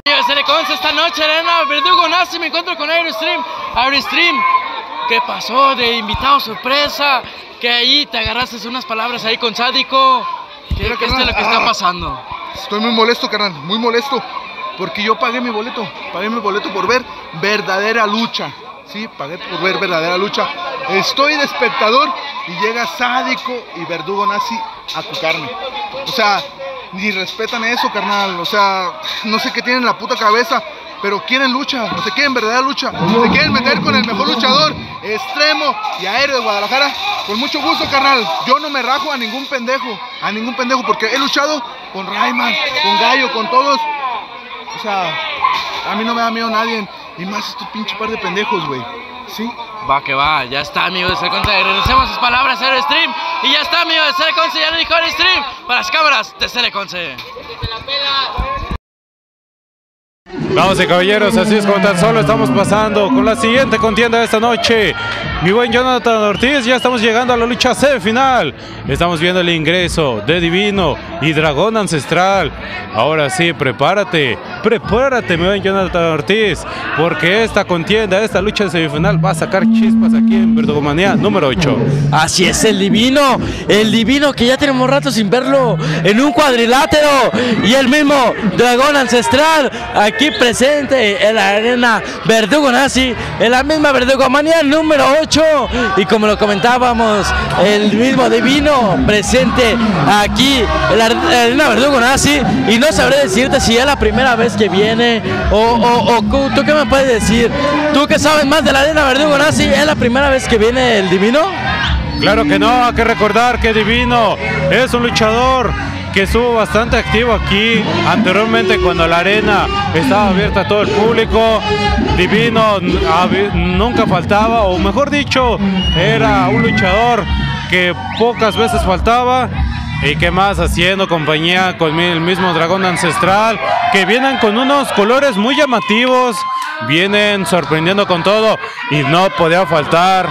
Conce esta noche, Arena Verdugo Nazi, me encuentro con Aerostream. ¿Qué pasó de invitado sorpresa? Que ahí te agarraste unas palabras ahí con Sádico. ¿Qué es lo que está pasando? Estoy muy molesto, carnal, muy molesto. Porque yo pagué mi boleto por ver verdadera lucha. Sí, pagué por ver verdadera lucha. Estoy de espectador y llega Sádico y Verdugo Nazi a cucarme. O sea, ni respetan eso, carnal. O sea, no sé qué tienen en la puta cabeza, pero quieren lucha, no se quieren verdadera lucha. Se quieren meter con el mejor luchador extremo y aéreo de Guadalajara. Con mucho gusto, carnal. Yo no me rajo a ningún pendejo, porque he luchado con Rayman, con Gallo, con todos. O sea, a mí no me da miedo nadie, y más estos pinche par de pendejos, güey. ¿Sí? Va que va, ya está, amigo de Conce. Regresemos sus palabras a Aerostream. Y ya está, amigo de Conce, ya lo dijo Aerostream. Para las cámaras de Conce. Vamos, caballeros, así es como tan solo estamos pasando con la siguiente contienda de esta noche. Mi buen Jonathan Ortiz, ya estamos llegando a la lucha semifinal. Estamos viendo el ingreso de Divino y Dragón Ancestral. Ahora sí, prepárate, mi buen Jonathan Ortiz, porque esta contienda, esta lucha semifinal va a sacar chispas aquí en Verdugomanía número 8. Así es, el Divino que ya tenemos rato sin verlo en un cuadrilátero, y el mismo Dragón Ancestral aquí presente en la Arena Verdugo Nazi, en la misma Verdugomanía número 8, y como lo comentábamos, el mismo Divino presente aquí en la Arena Verdugo Nazi, y no sabré decirte si es la primera vez que viene o tú qué me puedes decir, tú que sabes más de la Arena Verdugo Nazi, ¿es la primera vez que viene el Divino? Claro que no, hay que recordar que Divino es un luchador que estuvo bastante activo aquí anteriormente cuando la arena estaba abierta a todo el público. Divino nunca faltaba, o mejor dicho, era un luchador que pocas veces faltaba. Y qué más, haciendo compañía con el mismo Dragón Ancestral, que vienen con unos colores muy llamativos, vienen sorprendiendo con todo, y no podía faltar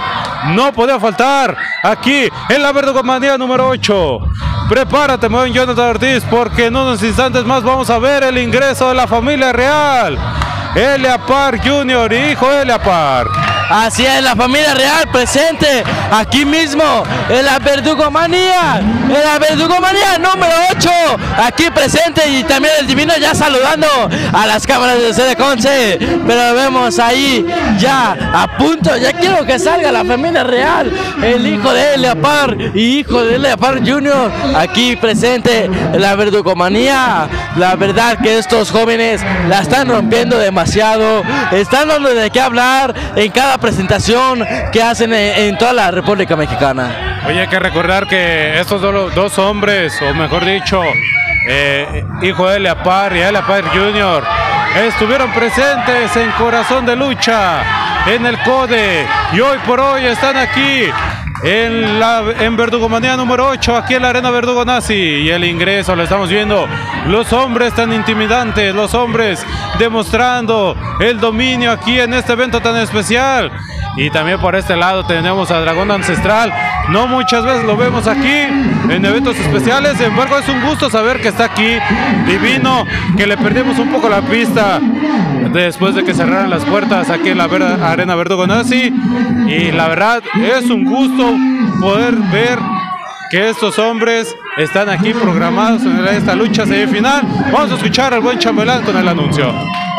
aquí en la Verdugomanía número 8. Prepárate, muy bien, Jonathan Ortiz, porque en unos instantes más vamos a ver el ingreso de la familia real. Elia Park Jr. y hijo Elia Park. Así es, la familia real presente aquí mismo en la Verdugomanía número 8, aquí presente, y también el Divino ya saludando a las cámaras de Conce, pero vemos ahí ya a punto, ya quiero que salga la familia real, el hijo de Elia Park y hijo de Elia Park Jr. aquí presente en la Verdugomanía. La verdad que estos jóvenes la están rompiendo demasiado, están dando de qué hablar en cada presentación que hacen en toda la República Mexicana. Oye, hay que recordar que estos dos hombres, o mejor dicho, hijo de Elia Park y Elia Park Jr., estuvieron presentes en Corazón de Lucha, en el CODE, y hoy por hoy están aquí en Verdugomanía número 8, aquí en la Arena Verdugo Nazi, y el ingreso lo estamos viendo, los hombres tan intimidantes, los hombres demostrando el dominio aquí en este evento tan especial. Y también por este lado tenemos a Dragón Ancestral. No muchas veces lo vemos aquí en eventos especiales, sin embargo es un gusto saber que está aquí Divino, que le perdimos un poco la pista después de que cerraran las puertas aquí en la Arena Verdugo Nazi, y la verdad es un gusto poder ver que estos hombres están aquí programados en esta lucha semifinal. Vamos a escuchar al buen Chambelán con el anuncio.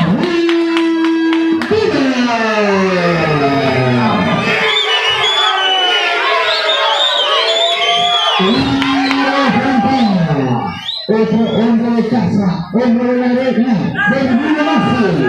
Hombre de casa, hombre de la arena, Verdugo Nazi,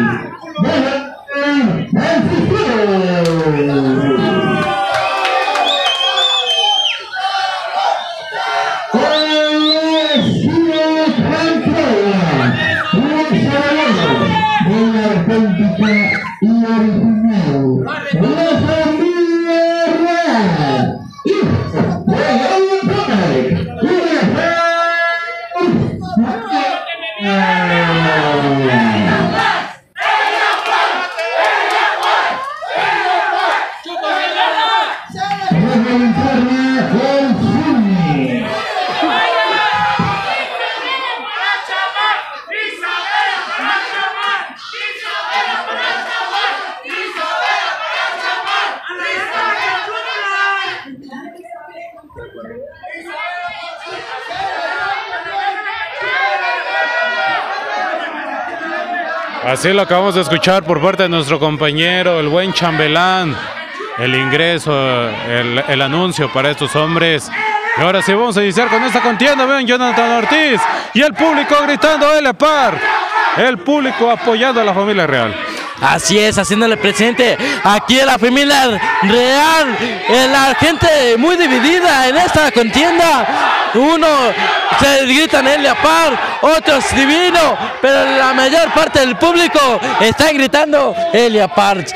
Así lo acabamos de escuchar por parte de nuestro compañero, el buen chambelán. El ingreso, el anuncio para estos hombres. Y ahora sí vamos a iniciar con esta contienda. Vean, Jonathan Ortiz y el público gritando Elia Park. El público apoyando a la familia real. Así es, haciéndole presente aquí a la familia real, la gente muy dividida en esta contienda. Uno se gritan Elia Park, otros Divino, pero la mayor parte del público está gritando Elia Park,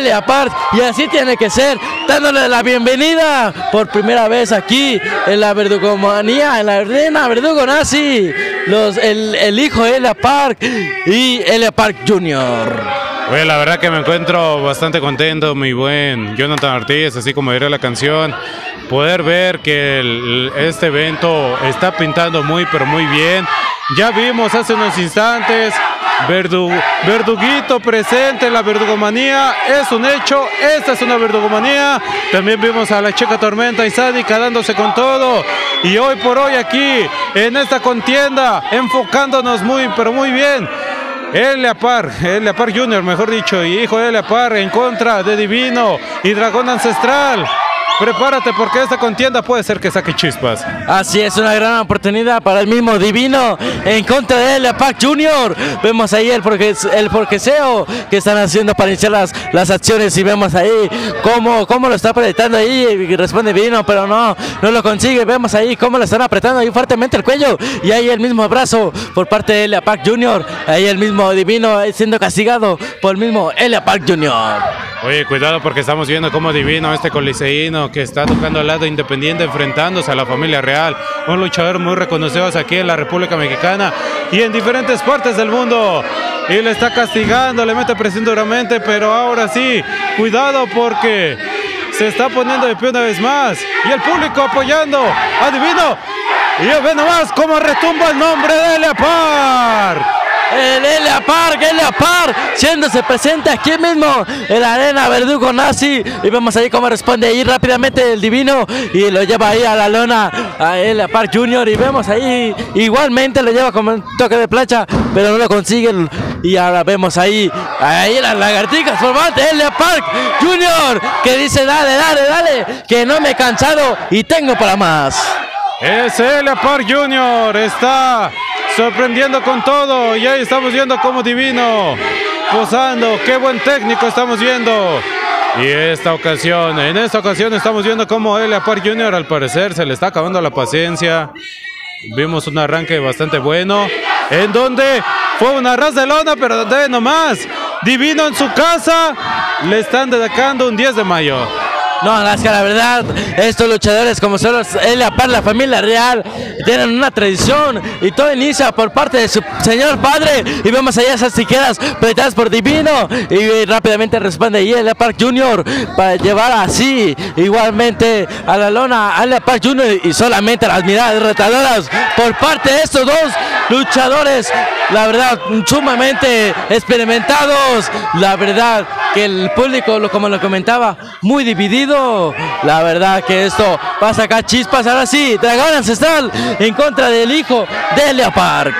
y así tiene que ser, dándole la bienvenida por primera vez aquí en la Verdugomanía, en la arena Verdugo Nazi, el hijo de Elia Park y Elia Park Jr. Oye, la verdad que me encuentro bastante contento, mi buen Jonathan Ortiz, así como diré la canción, poder ver que este evento está pintando muy, pero muy bien. Ya vimos hace unos instantes, Verduguito presente en la Verdugomanía, es un hecho, esta es una Verdugomanía. También vimos a la Checa Tormenta y Sádica dándose con todo. Y hoy por hoy aquí, en esta contienda, enfocándonos muy, pero muy bien. Elia Park Jr., mejor dicho, y hijo de Elia Park en contra de Divino y Dragón Ancestral. Prepárate porque esta contienda puede ser que saque chispas. Así es, una gran oportunidad para el mismo Divino en contra de Elia Park Jr. Vemos ahí el porqueseo que están haciendo para iniciar las acciones y vemos ahí cómo lo está apretando ahí y responde Divino, pero no lo consigue. Vemos ahí cómo le están apretando ahí fuertemente el cuello y ahí el mismo abrazo por parte de Elia Park Jr. Ahí el mismo Divino siendo castigado por el mismo Elia Park Jr. Oye, cuidado porque estamos viendo cómo Divino, este coliseíno que está tocando al lado independiente, enfrentándose a la familia real, un luchador muy reconocido aquí en la República Mexicana y en diferentes partes del mundo, y le está castigando, le mete presión duramente, pero ahora sí, cuidado porque se está poniendo de pie una vez más, y el público apoyando a Divino, y ve nomás cómo retumba el nombre de Elia Park. El Elia Park, siéndose presente aquí mismo en la arena Verdugo Nazi, y vemos ahí cómo responde ahí rápidamente el Divino y lo lleva ahí a la lona a Elia Park Jr. y vemos ahí igualmente lo lleva como un toque de plancha, pero no lo consiguen. Y ahora vemos ahí las lagartijas por parte de Elia Park Jr. que dice dale, que no me he cansado y tengo para más. Es Elia Park Jr. está sorprendiendo con todo y ahí estamos viendo como Divino posando, qué buen técnico estamos viendo. Y en esta ocasión estamos viendo como Elia Park Jr. al parecer se le está acabando la paciencia. Vimos un arranque bastante bueno en donde fue una ras de lona, pero donde nomás Divino en su casa le están dedicando un 10 de mayo. No, es que la verdad, estos luchadores como son los Elia Park, la familia real, tienen una tradición y todo inicia por parte de su señor padre. Y vemos allá esas tijeras prestadas por Divino y rápidamente responde ahí Elia Park Jr. para llevar así igualmente a la lona a Elia Park Jr. y solamente las miradas retadoras por parte de estos dos luchadores, la verdad, sumamente experimentados. La verdad que el público, como lo comentaba, muy dividido. La verdad que esto va a sacar chispas. Ahora sí, Dragón Ancestral en contra del hijo de Elia Park.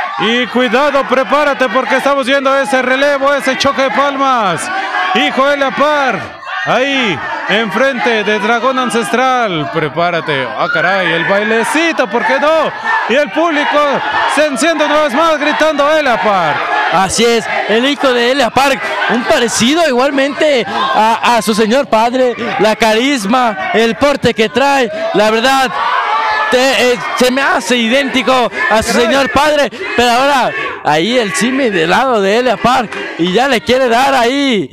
Y cuidado, prepárate porque estamos viendo ese relevo, ese choque de palmas. Hijo de Elia Park, ahí enfrente de Dragón Ancestral. Prepárate. Ah, caray, el bailecito, ¿por qué no? Y el público se enciende una vez más gritando Elia Park. Así es, el hijo de Elia Park, un parecido igualmente a su señor padre, la carisma, el porte que trae, la verdad, se me hace idéntico a su señor padre, pero ahora ahí el Simi del lado de Elia Park y ya le quiere dar ahí.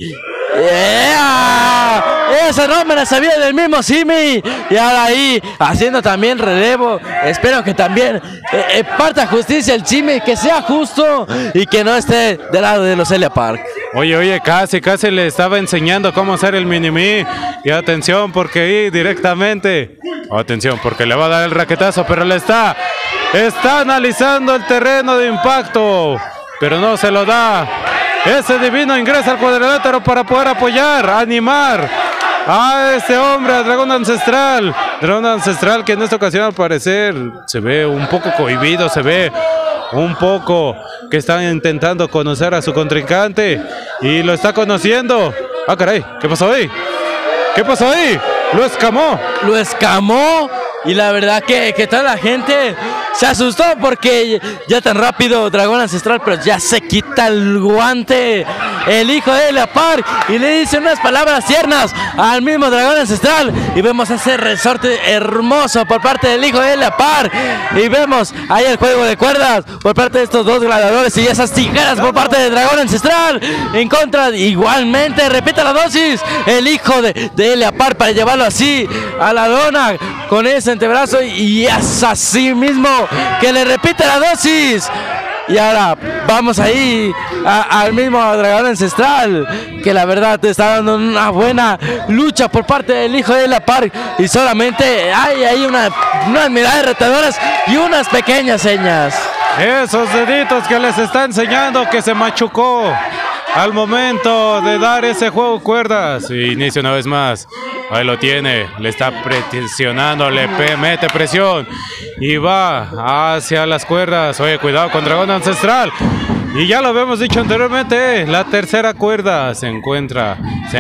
Esa no me la sabía del mismo Simi. Y ahora ahí haciendo también relevo. Espero que también parta justicia el Simi, que sea justo y que no esté del lado de los Elia Park. Oye, casi le estaba enseñando cómo hacer el mini-mi. Y atención porque ahí directamente, atención porque le va a dar el raquetazo, pero le está analizando el terreno de impacto, pero no se lo da. Ese Divino ingresa al cuadrilátero para poder apoyar, animar a este hombre, a Dragón Ancestral. Dragón Ancestral que en esta ocasión al parecer se ve un poco cohibido, se ve un poco que están intentando conocer a su contrincante y lo está conociendo. Ah, caray, ¿qué pasó ahí? ¿Qué pasó ahí? Lo escamó. Lo escamó y la verdad que toda la gente se asustó porque ya tan rápido Dragón Ancestral, pero ya se quita el guante el hijo de Elia Park y le dice unas palabras tiernas al mismo Dragón Ancestral y vemos ese resorte hermoso por parte del hijo de Elia Park y vemos ahí el juego de cuerdas por parte de estos dos gladiadores y esas tijeras por parte de Dragón Ancestral en contra. Igualmente repite la dosis el hijo de Elia Park para llevarlo así a la lona con ese antebrazo y es así mismo que le repite la dosis. Y ahora vamos ahí al mismo Dragón Ancestral, que la verdad te está dando una buena lucha por parte del hijo de Elia Park. Y solamente hay ahí unas miradas retadoras y unas pequeñas señas. Esos deditos que les está enseñando que se machucó al momento de dar ese juego de cuerdas. Y inicia una vez más. Ahí lo tiene, le está presionando, mete presión y va hacia las cuerdas. Oye, cuidado con Dragón Ancestral. Y ya lo habíamos dicho anteriormente, la tercera cuerda se encuentra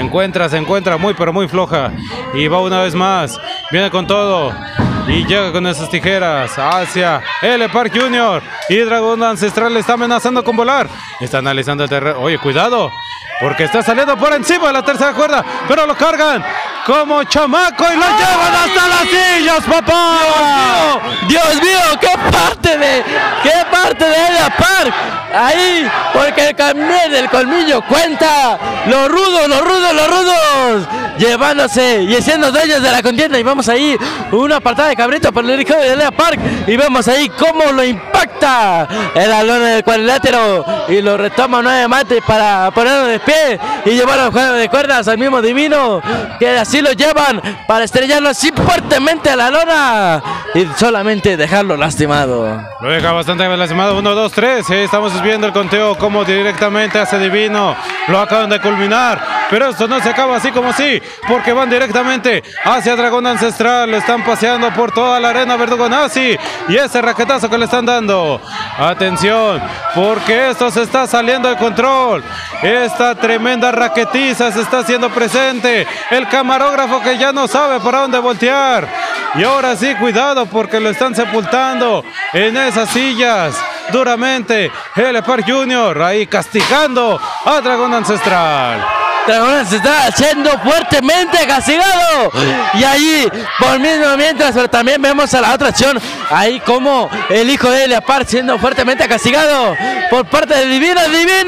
muy pero muy floja. Y va una vez más, viene con todo. Y llega con esas tijeras hacia Elia Park Jr. Y Dragón Ancestral le está amenazando con volar. Está analizando el terreno. Oye, cuidado, porque está saliendo por encima de la tercera cuerda. Pero lo cargan como chamaco y lo llevan hasta las sillas, papá. Dios mío, qué parte de Elia Park. Ahí, porque el colmillo cuenta. Los rudos. Llevándose y siendo dueños de la contienda. Y vamos ahí, una patada de cabrito por el hijo de Elia Park. Y vemos ahí cómo lo impacta el alón del cuadrilátero. Y lo retoma nuevamente para ponerlo de pie y llevarlo al juego de cuerdas al mismo Divino. Que así lo llevan para estrellarlo así fuertemente a la lona. Y solamente dejarlo lastimado. Lo deja bastante lastimado. 1, 2, 3. Estamos viendo el conteo como directamente hace Divino. Lo acaban de culminar. Pero esto no se acaba así como así, porque van directamente hacia Dragón Ancestral. Lo están paseando por toda la arena Verdugo Nazi. Y ese raquetazo que le están dando. Atención, porque esto se está saliendo de control. Esta tremenda raquetiza se está haciendo presente. El camarógrafo que ya no sabe para dónde voltear. Y ahora sí, cuidado, porque lo están sepultando en esas sillas duramente. Elia Park Jr. ahí castigando a Dragón Ancestral. Dragón Ancestral siendo fuertemente castigado. Y allí, por mismo mientras, pero también vemos a la otra acción. Ahí como el hijo de Elia Park siendo fuertemente castigado por parte del Divino.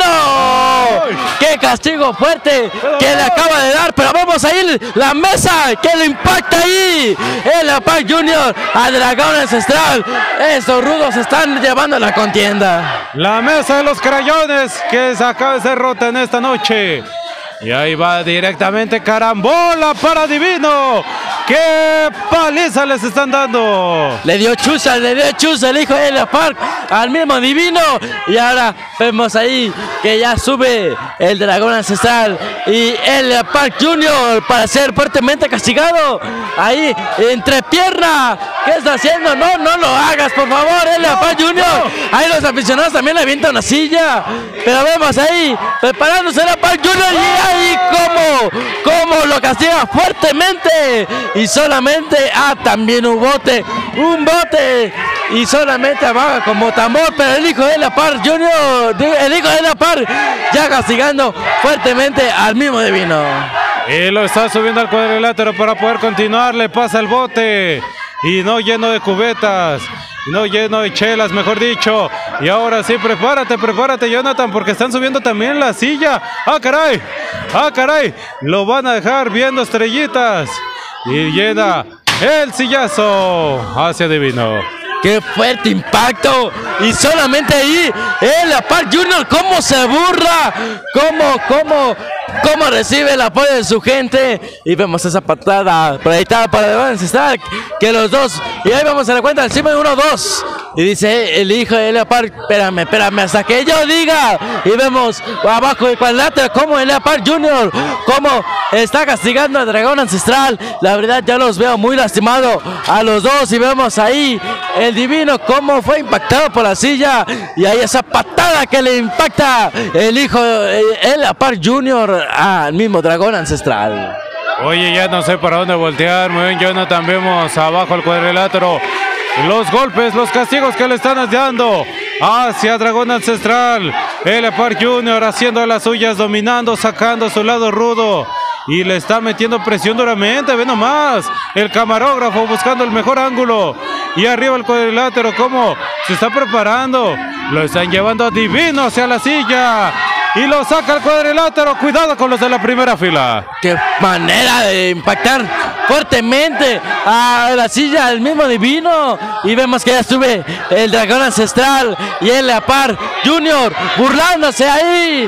¡Qué castigo fuerte que le acaba de dar! Pero vemos ahí la mesa que lo impacta ahí. Elia Park Jr. a Dragón Ancestral. Estos rudos están llevando la contienda. La mesa de los crayones que se acaba de ser rota en esta noche. Y ahí va directamente carambola para Divino. ¡Qué paliza les están dando! Le dio chuza el hijo de Elia Park al mismo Divino. Y ahora vemos ahí que ya sube el Dragón Ancestral y Elia Park Jr. para ser fuertemente castigado. Ahí, entre pierna. ¿Qué está haciendo? No lo hagas, por favor, Elia Park Jr. Ahí los aficionados también le avientan una silla. Pero vemos ahí, preparándose Elia Park Jr. Y ahí cómo lo castiga fuertemente. Y solamente, también un bote. Y solamente abajo como tambor. Pero el hijo de Elia Park Jr., el hijo de Elia Park, ya castigando fuertemente al mismo Divino. Y lo está subiendo al cuadrilátero para poder continuar. Le pasa el bote. Y no lleno de cubetas. No lleno de chelas, mejor dicho. Y ahora sí, prepárate, Jonathan, porque están subiendo también la silla. ¡Ah, caray! Lo van a dejar viendo estrellitas. Y llena el sillazo hacia Divino. ¡Qué fuerte impacto! Y solamente ahí, Elia Park Jr. cómo se burla, cómo recibe el apoyo de su gente. Y vemos esa patada proyectada para Dragón Ancestral, que los dos, y ahí vamos a la cuenta, encima de 1-2. Y dice el hijo de Elia Park, espérame, hasta que yo diga. Y vemos abajo del cuadrilátero como Elia Park Jr., como está castigando a Dragón Ancestral. La verdad ya los veo muy lastimados a los dos. Y vemos ahí el el Divino cómo fue impactado por la silla y ahí esa patada que le impacta el hijo, el Apar Junior al mismo dragón ancestral. Oye, ya no sé para dónde voltear. Muy bien, Jonathan, vemos abajo el cuadrilátero. Los golpes, los castigos que le están dando hacia Dragón Ancestral. El Apar Junior haciendo las suyas, dominando, sacando su lado rudo. Y le está metiendo presión duramente, ve nomás. El camarógrafo buscando el mejor ángulo. Y arriba el cuadrilátero, cómo se está preparando. Lo están llevando a Divino hacia la silla. Y lo saca el cuadrilátero. Cuidado con los de la primera fila. Qué manera de impactar fuertemente a la silla del mismo Divino. Y vemos que ya sube el Dragón Ancestral y el Apar Junior burlándose ahí.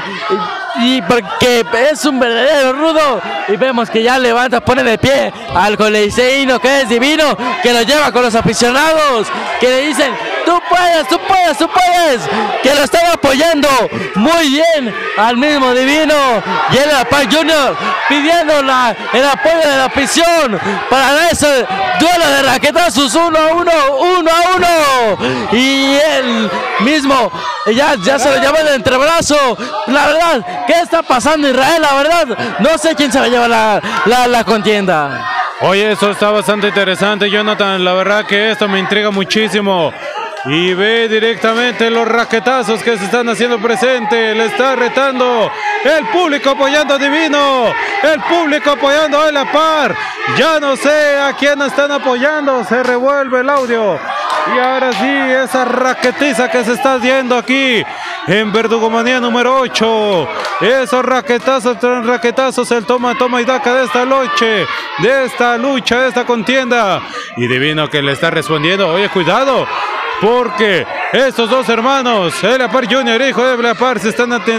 Y porque es un verdadero rudo. Y vemos que ya levanta, pone de pie al coliseíno que es Divino, que lo lleva con los aficionados, que le dicen: tú puedes, tú puedes, tú puedes. Que lo están apoyando muy bien al mismo Divino. Y el Apar Junior pidiendo el apoyo de la afición para ese duelo de raquetazos 1 a 1, 1 a 1. Y él mismo ya se lo lleva en el entrebrazo. La verdad, ¿qué está pasando, Israel? La verdad, no sé quién se va a llevar la contienda. Oye, eso está bastante interesante, Jonathan. La verdad que esto me intriga muchísimo. Y ve directamente los raquetazos que se están haciendo presente. Le está retando el público apoyando a Divino. El público apoyando a El Apar. Ya no sé a quién están apoyando. Se revuelve el audio. Y ahora sí, esa raquetiza que se está viendo aquí en Verdugomanía número 8. Esos raquetazos, el toma y daca de esta noche, de esta lucha, de esta contienda. Y Divino que le está respondiendo: oye, cuidado, porque estos dos hermanos, el Apar Junior y hijo de El Apar, se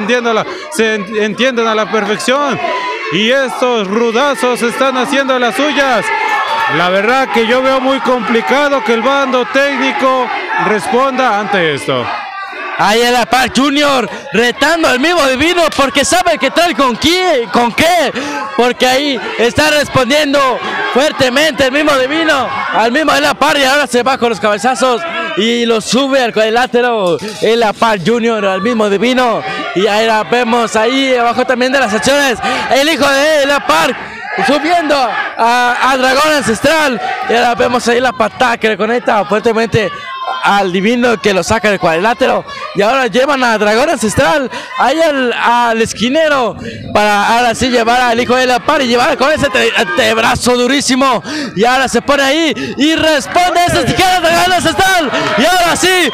entienden a la perfección. Y estos rudazos están haciendo las suyas. La verdad que yo veo muy complicado que el bando técnico responda ante esto. Ahí el Apar Junior retando al mismo Divino porque sabe que trae con qué, porque ahí está respondiendo fuertemente el mismo Divino al mismo El Apar, y ahora se va con los cabezazos y lo sube al cuadrilátero el Apar Junior al mismo Divino. Y ahí la vemos ahí abajo también de las acciones el hijo de El Apar subiendo a Dragón Ancestral. Y ahora vemos ahí la patada que le conecta fuertemente al Divino, que lo saca del cuadrilátero. Y ahora llevan a Dragón Ancestral ahí al esquinero para ahora sí llevar al hijo de El Apar y llevar con ese brazo durísimo. Y ahora se pone ahí y responde a esas tijeras de Dragón Ancestral. Y ahora sí,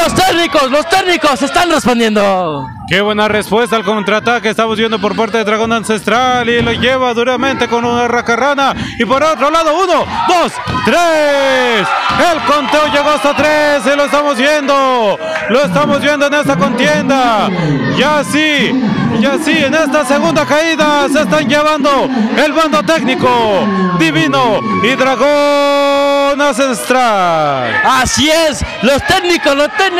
los técnicos están respondiendo. Qué buena respuesta al contraataque estamos viendo por parte de Dragón Ancestral, y lo lleva duramente con una racarrana. Y por otro lado, 1, 2, 3. El conteo llegó hasta 3 y lo estamos viendo en esta contienda. Ya sí, en esta segunda caída se están llevando el bando técnico, Divino y Dragón Ancestral. Así es, los técnicos,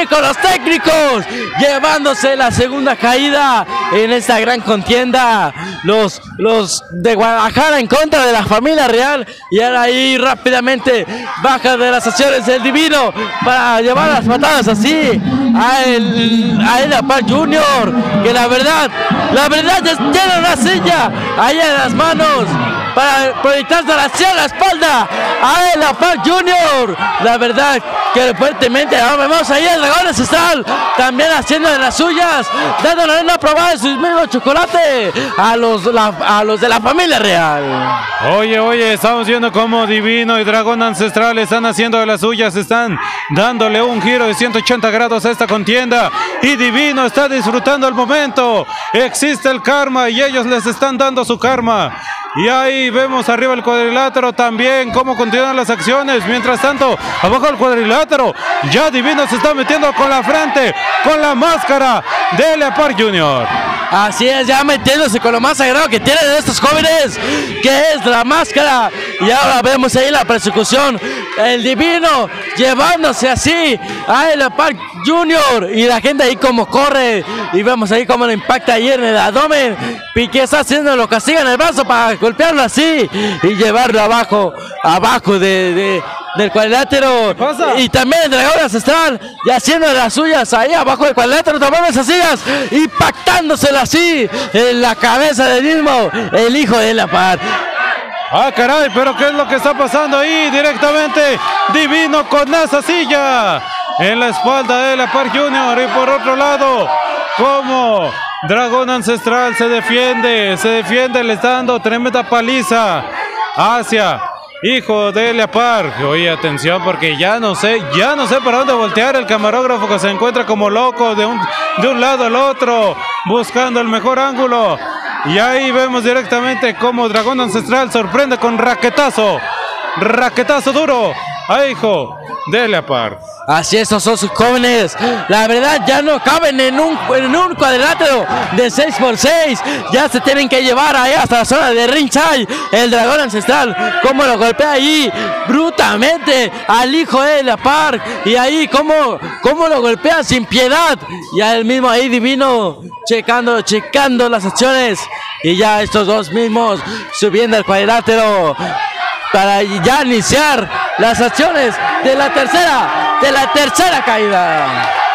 llevándose la segunda caída en esta gran contienda. Los de Guadalajara en contra de la familia real. Y ahora ahí rápidamente baja de las acciones el Divino para llevar las patadas así a El Apar Junior, que la verdad tiene una silla ahí en las manos para proyectarse hacia la espalda a El Apar Junior. La verdad que fuertemente ahora vemos ahí el Dragón Ancestral también haciendo de las suyas, dándole una probada de sus mismos chocolate a los de la familia real. Oye, estamos viendo cómo Divino y Dragón Ancestral están haciendo de las suyas, están dándole un giro de 180 grados a esta contienda, y Divino está disfrutando el momento. Existe el karma y ellos les están dando su karma. Y ahí vemos arriba el cuadrilátero también cómo continúan las acciones. Mientras tanto, abajo del cuadrilátero, ya Divino se está metiendo con la frente, con la máscara de El Apar Junior. Así es, ya metiéndose con lo más sagrado que tienen estos jóvenes, que es la máscara. Y ahora vemos ahí la persecución, el Divino llevándose así a El Apar Junior, y la gente ahí como corre, y vemos ahí cómo lo impacta ahí en el abdomen. Piqué está haciendo, lo castiga en el brazo para golpearlo así y llevarlo abajo de del cuadrilátero. Y también el dragón ancestral, y haciendo las suyas ahí abajo del cuadrilátero, tomando esas sillas, impactándosela así en la cabeza del mismo, el hijo de la par. Ah, caray, pero ¿qué es lo que está pasando ahí? Directamente Divino con esa silla en la espalda de la Park Junior. Y por otro lado, como Dragón Ancestral se defiende, le está dando tremenda paliza hacia hijo de Elia Park. Oye, atención, porque ya no sé para dónde voltear. El camarógrafo que se encuentra como loco de un lado al otro, buscando el mejor ángulo. Y ahí vemos directamente cómo Dragón Ancestral sorprende con raquetazo duro a hijo de Elia Park. Así es, esos son sus jóvenes. La verdad, ya no caben en un cuadrilátero de 6x6. Ya se tienen que llevar ahí hasta la zona de ringside. El dragón ancestral, cómo lo golpea ahí brutalmente al hijo de la Park. Y ahí cómo lo golpea sin piedad. Y a él mismo ahí Divino checando las acciones. Y ya estos dos mismos subiendo al cuadrilátero para ya iniciar las acciones de la tercera caída.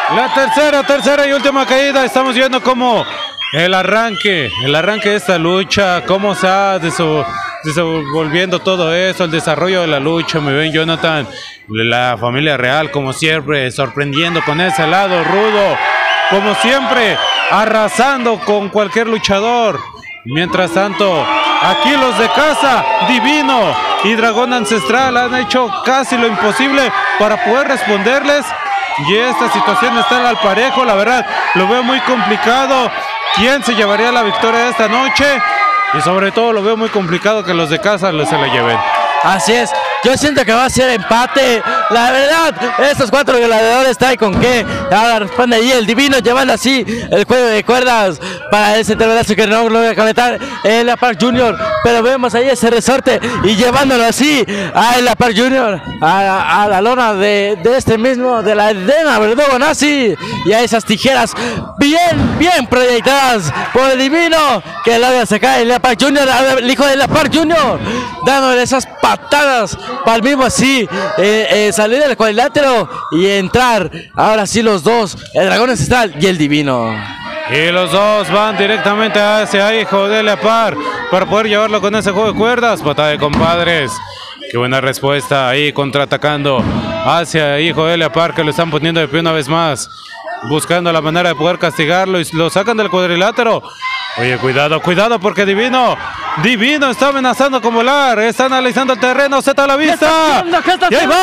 La tercera y última caída. Estamos viendo cómo el arranque de esta lucha, cómo se ha desenvolviendo todo eso, el desarrollo de la lucha. Me ven, Jonathan, la familia real, como siempre, sorprendiendo con ese lado rudo, como siempre, arrasando con cualquier luchador. Mientras tanto, aquí los de casa, Divino y Dragón Ancestral, han hecho casi lo imposible para poder responderles. Y esta situación está al parejo, la verdad, lo veo muy complicado. ¿Quién se llevaría la victoria esta noche? Y sobre todo lo veo muy complicado que los de casa se la lleven. Así es, yo siento que va a ser empate. La verdad, estos cuatro gladiadores traen con qué. Ahora responde ahí el Divino, llevando así el cuello de cuerdas para ese terminazo que no lo voy a calentar en la Park Junior. Pero vemos ahí ese resorte y llevándolo así a la Park Junior, a la lona de este mismo, de la Edena Verdugo Nazi. Y a esas tijeras bien proyectadas por el Divino, que logra sacar en la Park Junior, el hijo de la Park Junior, dándole esas patadas para el mismo así salir del cuadrilátero y entrar. Ahora sí los dos, el Dragón Ancestral y el Divino. Y los dos van directamente hacia hijo de Elia Park para poder llevarlo con ese juego de cuerdas. Patada de compadres. Qué buena respuesta ahí, contraatacando hacia hijo de Elia Park, que lo están poniendo de pie una vez más, buscando la manera de poder castigarlo, y lo sacan del cuadrilátero. Oye, cuidado porque Divino está amenazando con volar, está analizando el terreno, Z a la vista. Y ahí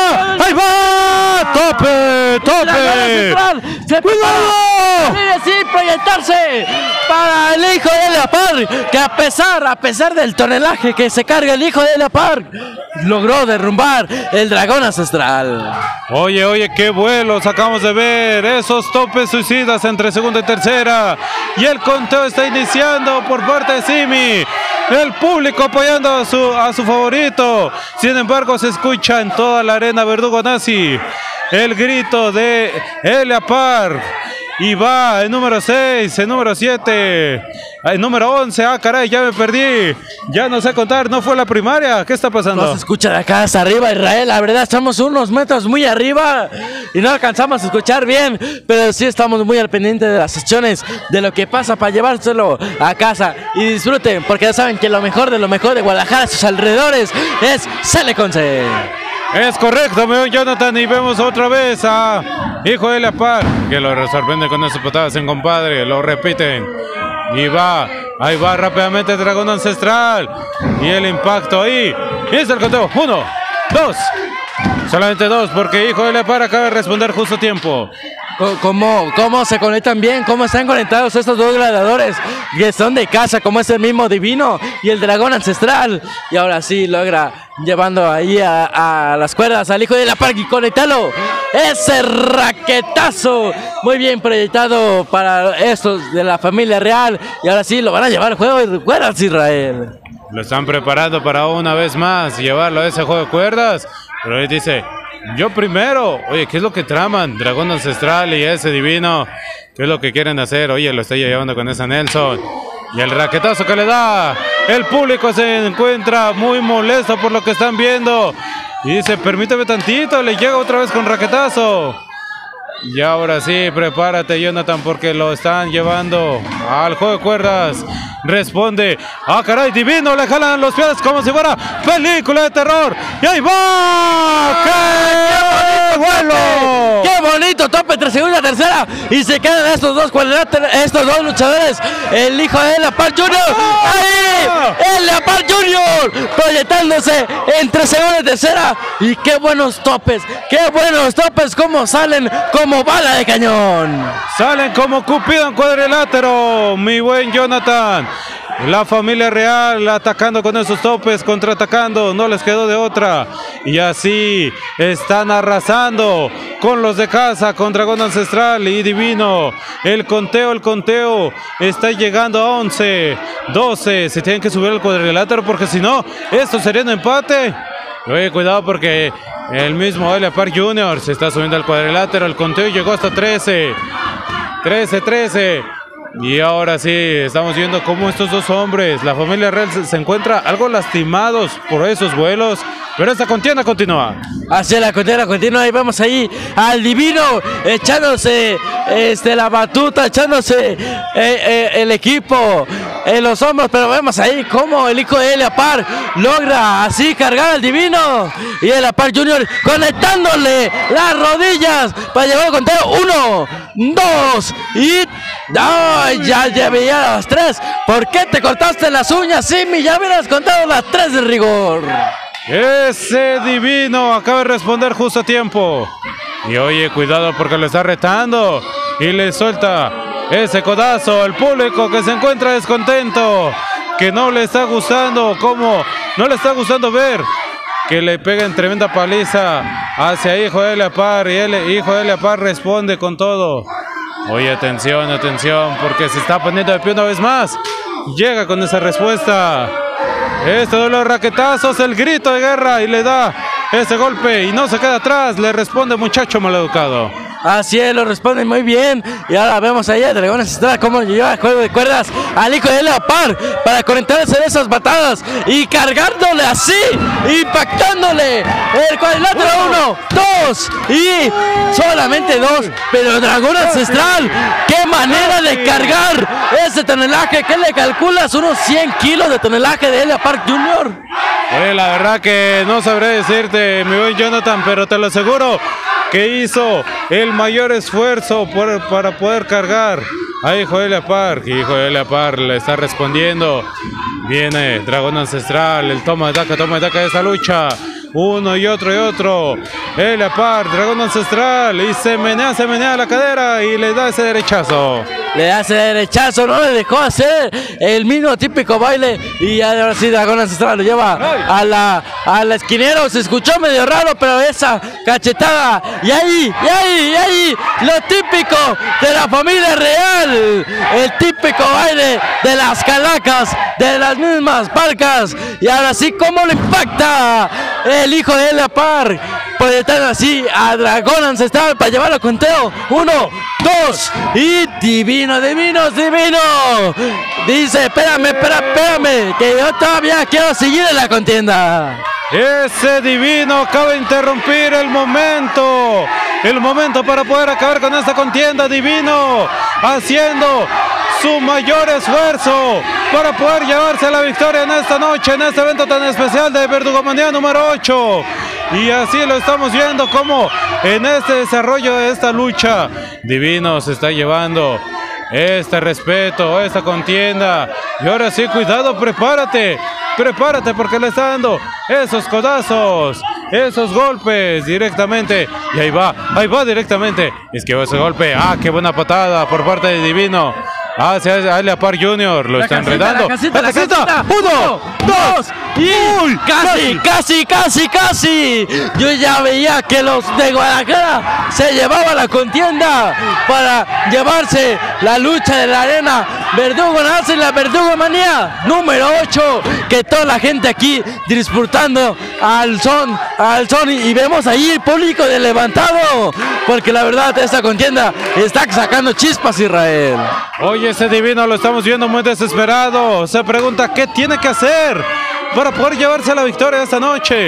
va, tope. ¡Cuidado! Sí, proyectarse para el hijo de Elia Park, que a pesar del tonelaje que se carga el hijo de Elia Park, logró derrumbar el Dragón Ancestral. Oye, qué vuelos acabamos de ver, esos topes suicidas entre segunda y tercera, y el conteo está iniciando por parte de Simi, el público apoyando a su favorito. Sin embargo, se escucha en toda la arena Verdugo Nazi el grito de Elia Park. Y va el número 6, el número 7, el número 11. Ah, caray, ya me perdí. Ya no sé contar, no fue la primaria. ¿Qué está pasando? No se escucha de acá hasta arriba, Israel. La verdad, estamos unos metros muy arriba y no alcanzamos a escuchar bien. Pero sí estamos muy al pendiente de las secciones, de lo que pasa para llevárselo a casa. Y disfruten, porque ya saben que lo mejor de Guadalajara, sus alrededores, es Sale con C. Es correcto, mi Jonathan, y vemos otra vez a hijo de Elia Park, que lo sorprende con esas patadas en compadre, lo repiten, y ahí va rápidamente el Dragón Ancestral, y el impacto ahí, y es el conteo, 1, 2, solamente 2, porque hijo de Elia Park acaba de responder justo a tiempo. ¿Cómo se conectan bien? ¿Cómo están conectados estos dos gladiadores que son de casa, como es el mismo Divino y el Dragón Ancestral? Y ahora sí logra llevando ahí a las cuerdas al hijo de la Park y conectarlo. Ese raquetazo muy bien proyectado para estos de la familia real. Y ahora sí lo van a llevar al juego de cuerdas, Israel. Lo están preparando para una vez más llevarlo a ese juego de cuerdas. Pero él dice: yo primero. Oye, ¿qué es lo que traman? Dragón Ancestral y ese Divino, ¿qué es lo que quieren hacer? Oye, lo está llevando con esa Nelson. Y el raquetazo que le da. El público se encuentra muy molesto por lo que están viendo. Y dice, permíteme tantito, le llega otra vez con raquetazo. Y ahora sí, prepárate, Jonathan, porque lo están llevando al juego de cuerdas. Responde, ah caray, Divino, le jalan los pies como si fuera película de terror. Y ahí va, ¡qué vuelo! ¡Qué bonito tope entre segunda y tercera! Y se quedan estos dos luchadores. El hijo de Leopard Junior. ¡Ahí! ¡El Leopard Junior! Proyectándose entre segunda y tercera. Y qué buenos topes, como salen como bala de cañón. Salen como Cupido en cuadrilátero, mi buen Jonathan. La familia real atacando con esos topes, contraatacando, no les quedó de otra. Y así están arrasando con los de casa, con Dragón Ancestral y Divino. El conteo está llegando a 11, 12. Se tienen que subir al cuadrilátero porque si no, esto sería un empate. Oye, cuidado porque el mismo Leopard Junior se está subiendo al cuadrilátero. El conteo llegó hasta 13. 13. Y ahora sí, estamos viendo cómo estos dos hombres, la familia real, se encuentra algo lastimados por esos vuelos. Pero esta contienda continúa. Así la contienda continúa y vemos ahí al Divino echándose la batuta, echándose el equipo en los hombros, pero vemos ahí cómo el hijo de Leopard logra así cargar al Divino y el Leopard Junior conectándole las rodillas para llevar el conteo. 1, 2 y ¡ay! Ya veía las 3. ¿Por qué te cortaste las uñas, Simi? Ya hubieras contado las 3 de rigor. Ese Divino acaba de responder justo a tiempo. Y oye, cuidado porque lo está retando. Y le suelta ese codazo al público que se encuentra descontento. Que no le está gustando, no le está gustando ver que le peguen tremenda paliza hacia Hijo de Leopard. Y el Hijo de Leopard responde con todo. Oye, atención, porque se está poniendo de pie una vez más. Llega con esa respuesta. Doble de raquetazos, el grito de guerra y le da ese golpe y no se queda atrás. Le responde muchacho maleducado. Así es, lo responden muy bien. Y ahora vemos ahí a Dragón Ancestral cómo lleva el juego de cuerdas al hijo de Leopard para conectarse en esas patadas y cargándole así, impactándole el cuadrilátero. 1, 2 y solamente 2. Pero Dragón Ancestral, qué manera de cargar ese tonelaje. ¿Qué le calculas? Unos 100 kilos de tonelaje de Leopard Junior. La verdad que no sabré decirte, mi buen Jonathan, pero te lo aseguro que hizo el mayor esfuerzo para poder cargar a Hijo de Leopard. Hijo de Leopard le está respondiendo. Viene Dragón Ancestral, el toma de daca de esa lucha. Uno y otro. El Leopard, Dragón Ancestral, y se menea la cadera y le da ese derechazo. No le dejó hacer el mismo típico baile. Y ahora sí, Dragón Ancestral lo lleva a la esquinero. Se escuchó medio raro, pero esa cachetada. Y ahí, lo típico de la familia real. El típico baile de las calacas, de las mismas palcas. Y ahora sí, cómo le impacta el hijo de Leopard. Proyectando así a Dragón Ancestral para llevarlo a conteo. 1, 2 y Divino. Dice, espérame, que yo todavía quiero seguir en la contienda. Ese Divino acaba de interrumpir el momento para poder acabar con esta contienda. Divino haciendo su mayor esfuerzo para poder llevarse la victoria en esta noche, en este evento tan especial de Verdugomanía número 8. Y así lo estamos viendo como en este desarrollo de esta lucha, Divino se está llevando este respeto, esta contienda. Y ahora sí, cuidado, prepárate porque le está dando esos codazos, esos golpes directamente. Y ahí va directamente. Esquivó ese golpe. Qué buena patada por parte de Divino hacia Leopard Junior. Lo está enredando. La casita. 1, 2 y casi. Yo ya veía que los de Guadalajara se llevaban la contienda para llevarse la lucha de la arena. Verdugo nace la Verdugomanía número 8, que toda la gente aquí disfrutando al son y vemos ahí el público de levantado, porque la verdad esta contienda está sacando chispas, Israel. Oye, ese Divino lo estamos viendo muy desesperado. Se pregunta qué tiene que hacer para poder llevarse la victoria esta noche.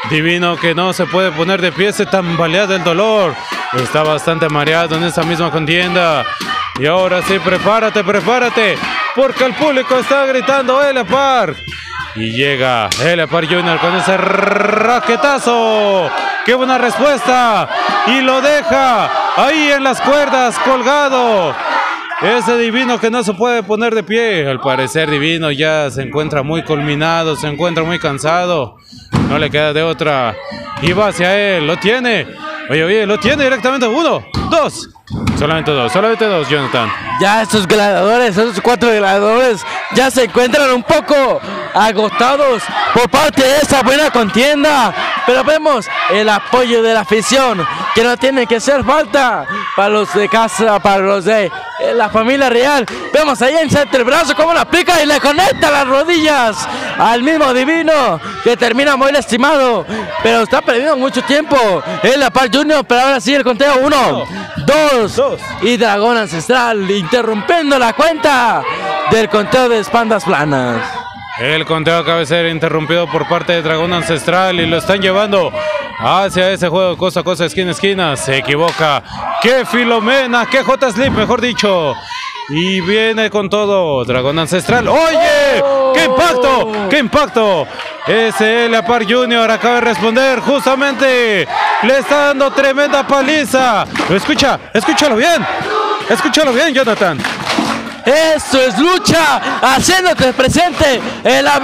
Divino que no se puede poner de pie, se tambalea del dolor. Está bastante mareado en esa misma contienda. Y ahora sí, prepárate, prepárate, porque el público está gritando Elia Park. Y llega Elia Park Jr. con ese raquetazo. ¡Qué buena respuesta! Y lo deja ahí en las cuerdas, colgado. Ese Divino que no se puede poner de pie. Al parecer Divino ya se encuentra muy culminado, se encuentra muy cansado. No le queda de otra. Y va hacia él, lo tiene. Oye, lo tiene directamente. 1, 2. Solamente dos, Jonathan. Ya estos gladiadores, esos 4 gladiadores, ya se encuentran un poco agotados por parte de esa buena contienda. Pero vemos el apoyo de la afición, que no tiene que hacer falta para los de casa, para los de la familia real. Vemos ahí en el brazo cómo la aplica y le conecta las rodillas al mismo Divino, que termina muy lastimado, pero está perdiendo mucho tiempo. Elia Park Jr., pero ahora sí el conteo. 1, 2 y Dragón Ancestral interrumpiendo la cuenta del conteo de espaldas planas. El conteo acaba de ser interrumpido por parte de Dragón Ancestral y lo están llevando hacia ese juego cosa a cosa, esquina a esquina. Se equivoca. ¡Qué Filomena! ¡Qué J-Slip, mejor dicho! Y viene con todo Dragón Ancestral. ¡Oye! ¡Qué impacto! ¡Qué impacto! Ese Elia Park Jr. acaba de responder justamente. Le está dando tremenda paliza. Escúchalo bien. Escúchalo bien, Jonathan. Eso es lucha, haciéndote presente en la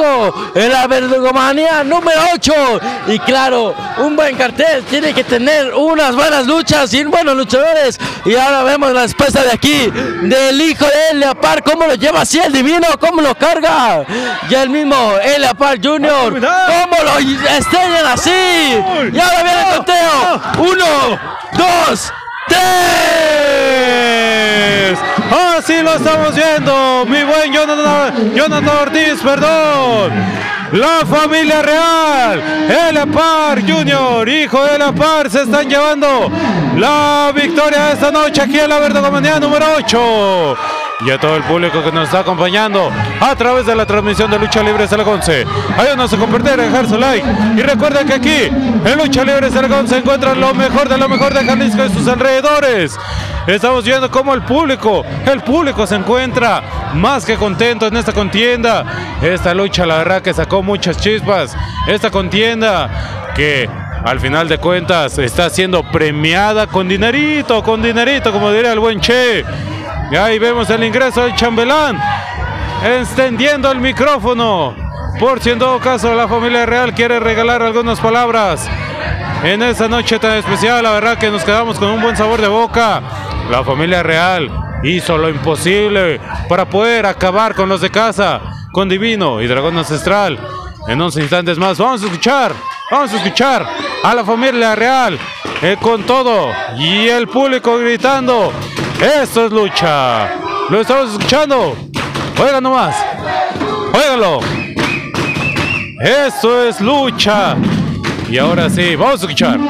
Verdugomanía número 8. Y claro, un buen cartel tiene que tener unas buenas luchas y buenos luchadores. Y ahora vemos la respuesta de aquí, del hijo de Elia Park, cómo lo lleva así el Divino, cómo lo carga. Y el mismo Elia Park Jr., cómo lo estrellan así. Y ahora viene el conteo, 1, 2, 3. Así lo estamos viendo, mi buen Jonathan Ortiz, perdón. La familia real, Elia Park Jr., hijo de Elia Park, se están llevando la victoria de esta noche aquí en la Verdugomanía número 8. Y a todo el público que nos está acompañando a través de la transmisión de Lucha Libre Zaragonce. Ayúdanos a compartir, dejar su like. Y recuerden que aquí en Lucha Libre Zaragonce se encuentra lo mejor de Jalisco y sus alrededores. Estamos viendo cómo el público se encuentra más que contento en esta contienda. Esta lucha, la verdad, que sacó muchas chispas. Esta contienda que al final de cuentas está siendo premiada con dinerito, como diría el buen Che. Y ahí vemos el ingreso del chambelán, extendiendo el micrófono, por si en todo caso la familia real quiere regalar algunas palabras en esta noche tan especial. La verdad que nos quedamos con un buen sabor de boca. La familia real hizo lo imposible para poder acabar con los de casa, con Divino y Dragón Ancestral. En unos instantes más vamos a escuchar a la familia real con todo y el público gritando. Esto es lucha. Lo estamos escuchando. Oigan nomás. Óiganlo. Esto es lucha. Y ahora sí, vamos a escuchar.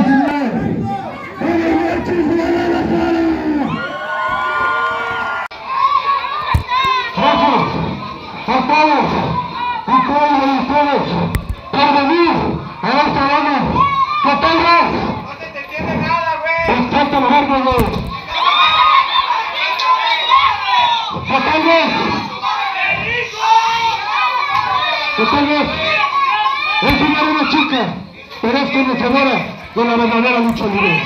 Es una chica, pero es conocedora de la verdadera lucha libre.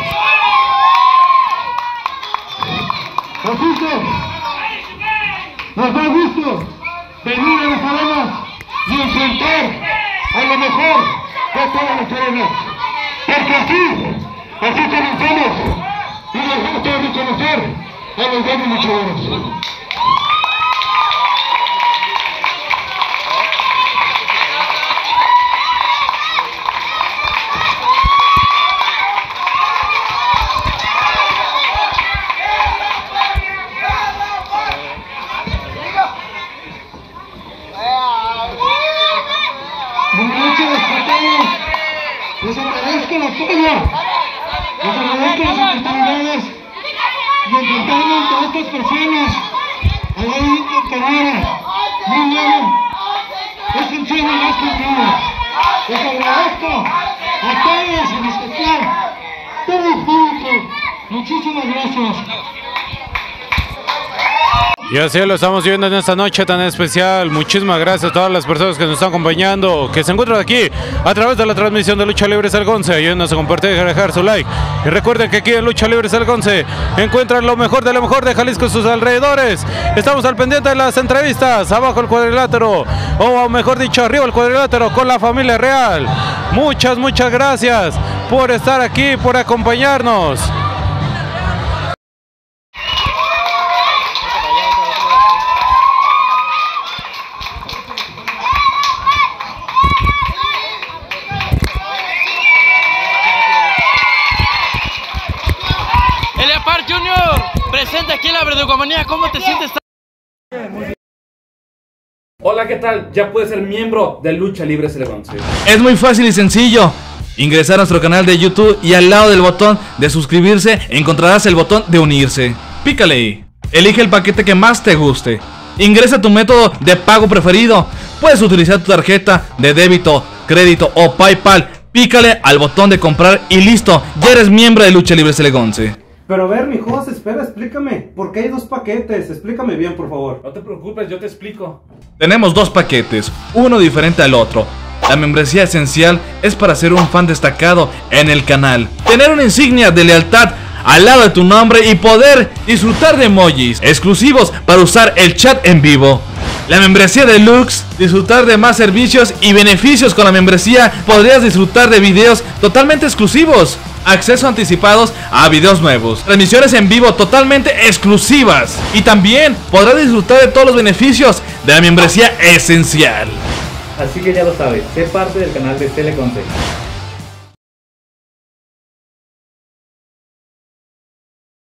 Así que nos da gusto venir a las arenas y enfrentar a lo mejor de todas las arenas. Porque así comenzamos y nos gusta reconocer a los grandes luchadores. Les agradezco el apoyo, les agradezco las oportunidades y el entertainment de estas personas. Ahí Carrera, muy bueno, es un chino más contigo. Les agradezco. a todos, en especial, todo el público, muchísimas gracias. Y así lo estamos viendo en esta noche tan especial. Muchísimas gracias a todas las personas que nos están acompañando, que se encuentran aquí a través de la transmisión de Lucha Libre Salgonce. Ayúdenos a compartir y dejar su like. Y recuerden que aquí en Lucha Libre Salgonce encuentran lo mejor de Jalisco y sus alrededores. Estamos al pendiente de las entrevistas, abajo el cuadrilátero, o mejor dicho, arriba el cuadrilátero con la familia real. Muchas gracias por estar aquí, por acompañarnos. Eliapar Junior, presente aquí en la Verdugomanía. ¿Cómo te sientes? Hola, ¿qué tal? Ya puedes ser miembro de Lucha Libre Salgonce. Es muy fácil y sencillo. Ingresar a nuestro canal de YouTube y al lado del botón de suscribirse encontrarás el botón de unirse. Pícale ahí. Elige el paquete que más te guste. Ingresa tu método de pago preferido. Puedes utilizar tu tarjeta de débito, crédito o PayPal. Pícale al botón de comprar y listo. Ya eres miembro de Lucha Libre Salgonce. Pero a ver, mi Jos, espera, explícame. ¿Por qué hay dos paquetes? Explícame bien, por favor. No te preocupes, yo te explico. Tenemos dos paquetes, uno diferente al otro. La membresía esencial es para ser un fan destacado en el canal, tener una insignia de lealtad al lado de tu nombre y poder disfrutar de emojis exclusivos para usar el chat en vivo. La membresía deluxe, disfrutar de más servicios y beneficios. Con la membresía podrías disfrutar de videos totalmente exclusivos, acceso anticipados a videos nuevos, transmisiones en vivo totalmente exclusivas, y también podrás disfrutar de todos los beneficios de la membresía esencial. Así que ya lo sabes, sé parte del canal de Teleconsejo.